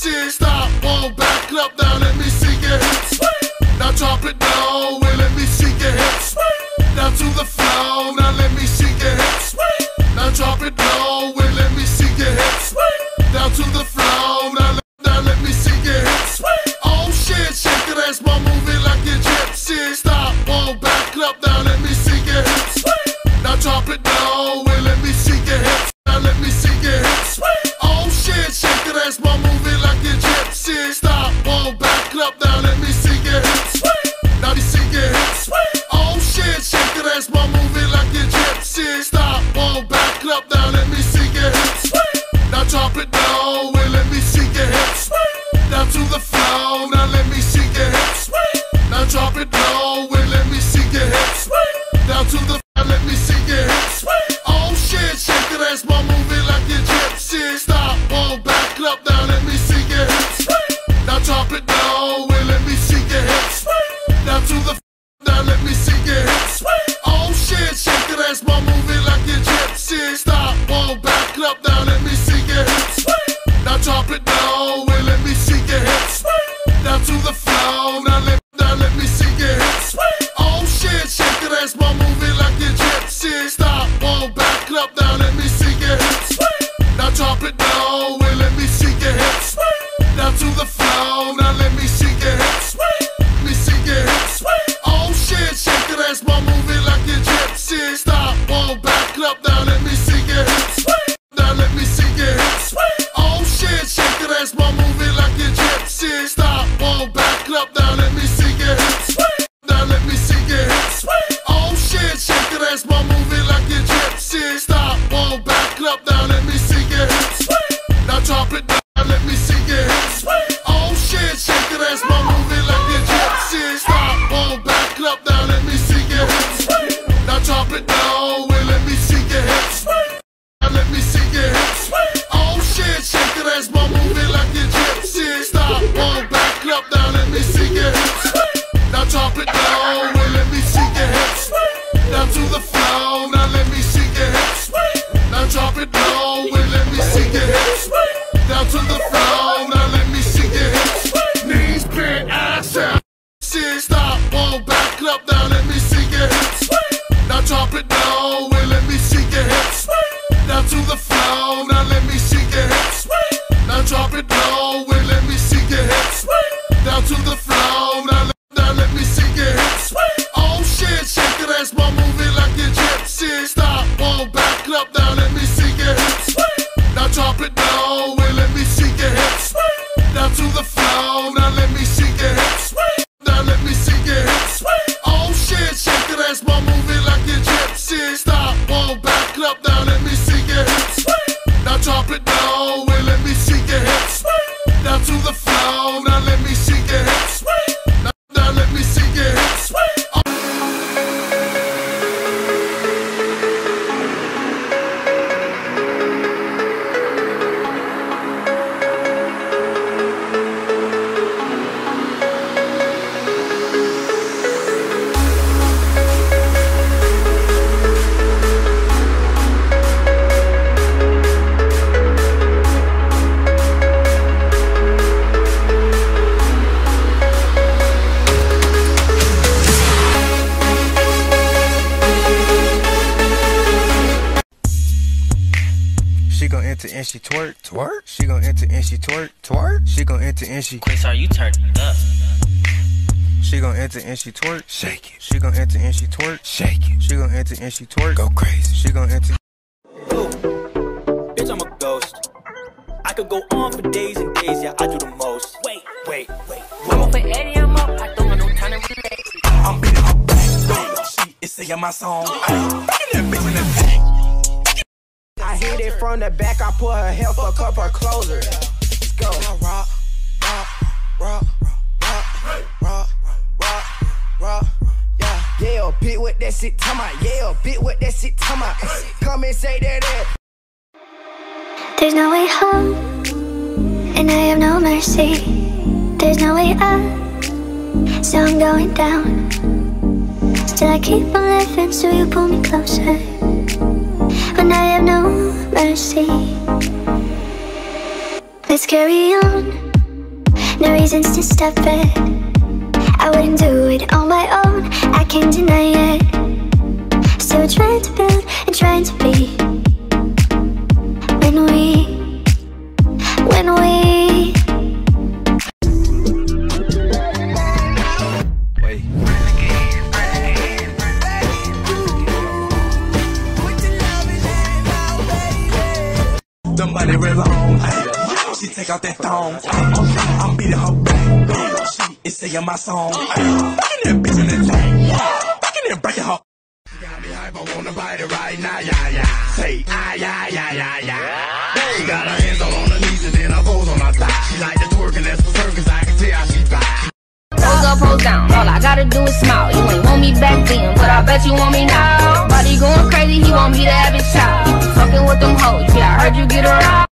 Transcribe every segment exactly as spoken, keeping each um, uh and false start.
shit. Stop, won't back up, now let me see your hips. Now drop it down, well let me see your hips. Down to the floor, now let me see your hips. Now drop it down, well let me see your hips. Down to the floor, now let, now let me see your hips. Oh shit, shake that ass, mom, move it like your gypsy. Stop, won't back up, now let me see your hips. Now drop it down, well let me see your hips. Now let me see your hips. Oh shit, shake that ass, mom, move it like your gypsy. Stop, won't back up, now let me see your hips. Now me see your hips. Oh shit, shake that ass, mom, move it like your gypsy. Stop, won't back up, now let me see your hips. Now drop it down, well let me see your hips. Down to the floor, now let me see your hips. Now drop it down, well let me see your hips. Down to the floor, let me see your hips. Oh shit, shake that ass, mom, move it like your gypsy. Stop, won't back up, now let me see your hips. Now drop it down, well let me see your hips. Down to the floor, now let me see your hips. Oh shit, shake that ass, mom, move it like your gypsy. Stop, won't back up, now let me see your hips. Now drop it down, well let me see your hips. Down to the floor, now let, now let me see your hips. Oh shit, shake that ass, mom, move it like your gypsy. Stop, won't back up, now let me see your hips. Now drop it down, well let me see your hips. Down to the floor, now let me see your hips. Let me see your hips. Oh shit, shake that ass, mom, move it like your gypsy. Stop, won't back up, now let me see your hips. Now let me see your hips. Oh shit, shake that ass, mom, move it like your gypsy. Stop, won't back up, now let me see your hips. Now let me see your hips. Oh shit, shake that ass, mom, move it like your gypsy. Stop, won't back up, now let me see your hips. Now drop it down, let me see your hips. Oh shit, shake that ass, mom, move it like your gypsy. Stop, won't back up, now let me see your hips. Now drop it down, well let me see your hips. Now let me see your hips. Oh shit, shake that ass, mom, move it like your gypsy. Stop, won't back up, now let me see your hips. Now drop it down, well let me see your hips. Down to the floor, now let me see your hips. Now drop it down, well let me see your hips. Down to the floor, now let me see your hips. Knees bent, ass out. Shit, stop, won't back up, now let me see your hips. Now drop it down, well let me see your hips. Down to the floor, now let me see your hips. Now drop it down, well let me see your hips. Down to the floor, now let, now let me see your hips. Oh shit, shake that ass, mom, move it like your gypsy. Stop, won't back up, now let me see your hips. Now drop it down, well let me see your hips. Down to the floor, now let me see your hips. Now let me see your hips. Oh shit, shake that ass, mom, move it like your gypsy. Stop, won't back up, now let me see your hips. Now drop it down, well let me see your hips. Down to the floor, now let me see your hips. Now, now let me see your hips. Oh. She gon' enter and she twerk, twerk. She gon' enter and she twerk, twerk. She gon' enter and she. Chris, are you turned up? She gon' enter and she twerk, shake it. She gon' enter and she twerk, shake it. She gon' enter and she twerk, go crazy. She gon' enter. Ooh, bitch, I'm a ghost. I could go on for days and days, yeah, I do the most. Wait, wait, wait. I'm up for Eddie, I'm up. I don't got no time to relax. I'm beating her back. She is singing my song. Ay, that bitch in the tank. I hit it from the back, I put her head, fuck up her closer. Let's go. Rock, rock, rock, rock, rock, rock, rock, rock, yeah. Yeah, bitch, what that shit talking about? Yeah, bitch, what that shit talking about? Come and say that, that. There's no way home, and I have no mercy. There's no way up, so I'm going down. Still I keep on living, so you pull me closer. When I have no mercy, let's carry on. no reasons to stop it. I wouldn't do it on my own, I can't deny it. Still trying to build and trying to be. When we, when we Wait. Somebody real long, she take out that thong. I'm beating her back, she is singing my song. Fucking that bitch in the tank, fucking that breaking her. She got me hype, I wanna bite it right now, yeah, yeah. Say, ah, yeah, yeah, yeah, yeah. She got her hands all on her knees and then her toes on her thigh. She like to twerk and that's for certain, cause I can tell she fine. Pose up, pose down, all I gotta do is smile. You ain't want me back then, but I bet you want me now. Body going crazy, he want me to have his child. Fucking with them hoes, yeah, I heard you get around.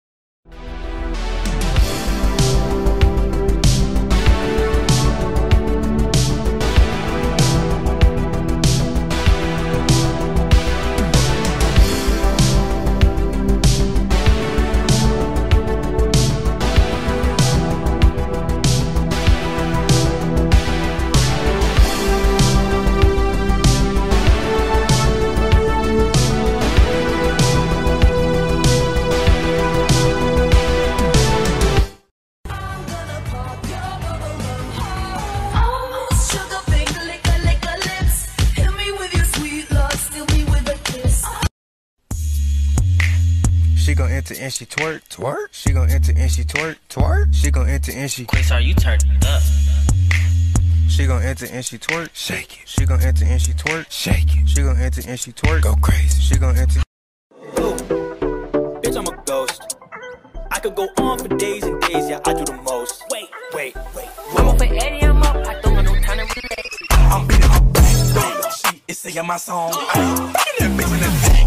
She gon' enter and she twerk, twerk. She gon' enter and she twerk, twerk. She gon' enter and she. Quincy, are you turned up? She gon' enter and she twerk, shake it. She gon' enter and she twerk, shake it. She gon' enter and she twerk, go crazy. She gon' enter. Ooh, bitch, I'm a ghost. I could go on for days and days, yeah, I do the most. Wait, wait, wait. I'm up for Eddie, I'm up, I don't got no time to relax. I'm beating her back, she is singing my song. Fucking that bitch in the tank.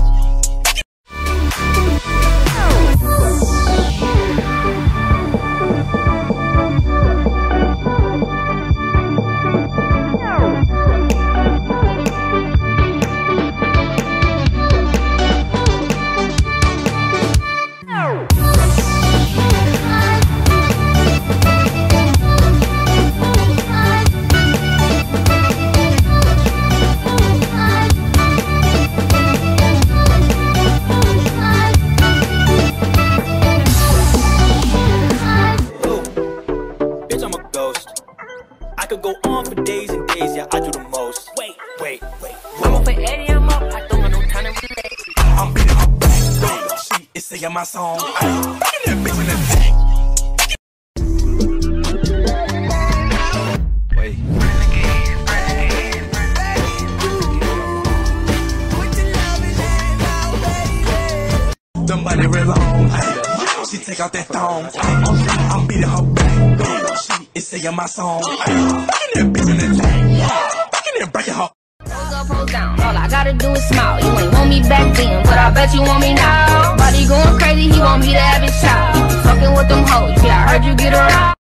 I could go on for days and days, yeah, I do the most. Wait, wait, wait. I'm up for Eddie, I'm up, I don't got no time to relax. I'm beating her back, she is singing my song. Fucking that bitch in the tank. Wait. Somebody real long, she take out that thong. I'm beating her back, she is singing my song. Fucking that bitch in the tank, fucking that breaking her. Pose up, pose down, all I gotta do is smile. You ain't want me back then, but I bet you want me now. Body going crazy, he want me to have his child. Fucking with them hoes, yeah, I heard you get around.